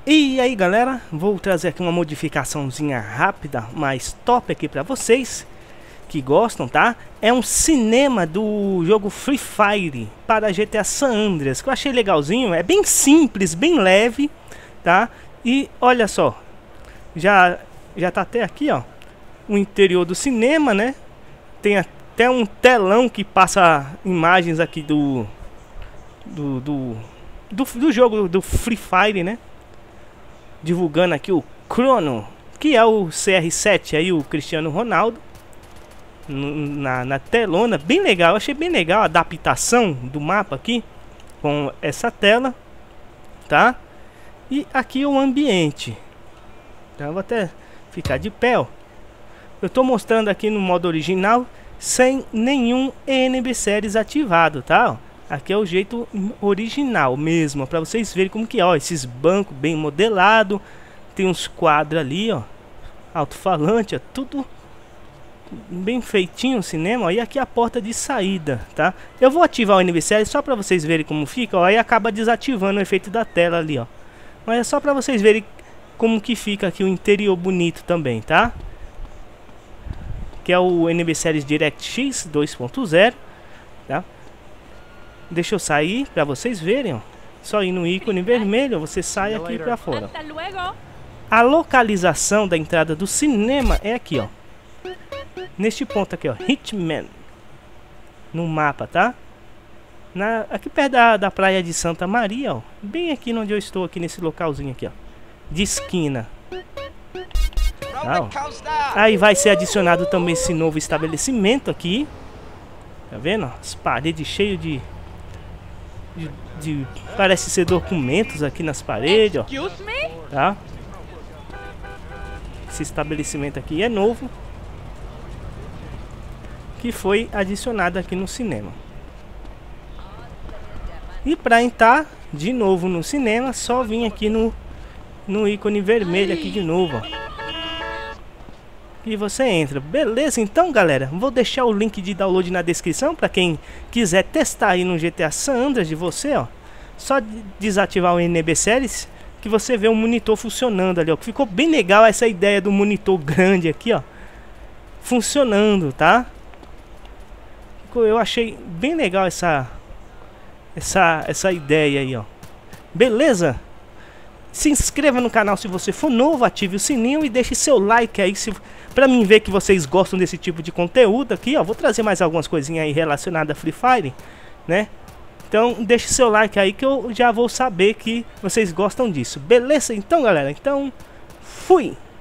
E aí galera, vou trazer aqui uma modificaçãozinha rápida, mas top aqui pra vocês que gostam, tá? É um cinema do jogo Free Fire para GTA San Andreas, que eu achei legalzinho, é bem simples, bem leve, tá? E olha só, já tá até aqui, ó, o interior do cinema, né? Tem até um telão que passa imagens aqui do jogo do Free Fire, né? Divulgando aqui o Chrono, que é o CR7 aí, o Cristiano Ronaldo, na telona, bem legal. Eu achei bem legal a adaptação do mapa aqui com essa tela, tá? E aqui o ambiente, tá? Vou até ficar de pé, ó. Eu tô mostrando aqui no modo original, sem nenhum NB Series ativado, tá? Aqui é o jeito original mesmo, para vocês verem como que é, ó, esses bancos bem modelado, tem uns quadros ali, ó, alto-falante, ó, tudo bem feitinho o cinema, ó, e aqui a porta de saída, tá? Eu vou ativar o NB Series só para vocês verem como fica, ó, aí acaba desativando o efeito da tela ali, ó. Mas é só para vocês verem como que fica aqui o interior bonito também, tá? Que é o NB Series DirectX 2.0, tá? Deixa eu sair para vocês verem, ó. Só ir no ícone vermelho, você sai aqui para fora. A localização da entrada do cinema é aqui, ó. Neste ponto aqui, ó, Hitman. No mapa, tá? Aqui perto da praia de Santa Maria, ó. Bem aqui onde eu estou, aqui nesse localzinho aqui, ó. De esquina. Tá, ó. Aí vai ser adicionado também esse novo estabelecimento aqui. Tá vendo? As paredes cheias de parece ser documentos aqui nas paredes, ó. Tá? Esse estabelecimento aqui é novo, que foi adicionado aqui no cinema. E para entrar de novo no cinema, só vim aqui no ícone vermelho aqui de novo, ó. E você entra, beleza? Então galera, vou deixar o link de download na descrição para quem quiser testar aí no GTA San Andreas de você, ó. Só desativar o NB Series que você vê o monitor funcionando ali, ó. Ficou bem legal essa ideia do monitor grande aqui, ó, funcionando, tá? Eu achei bem legal essa ideia aí, ó. Beleza? Se inscreva no canal se você for novo, ative o sininho e deixe seu like aí pra mim ver que vocês gostam desse tipo de conteúdo aqui, ó. Vou trazer mais algumas coisinhas aí relacionadas a Free Fire, né? Então deixe seu like aí que eu já vou saber que vocês gostam disso. Beleza? Então galera, então fui!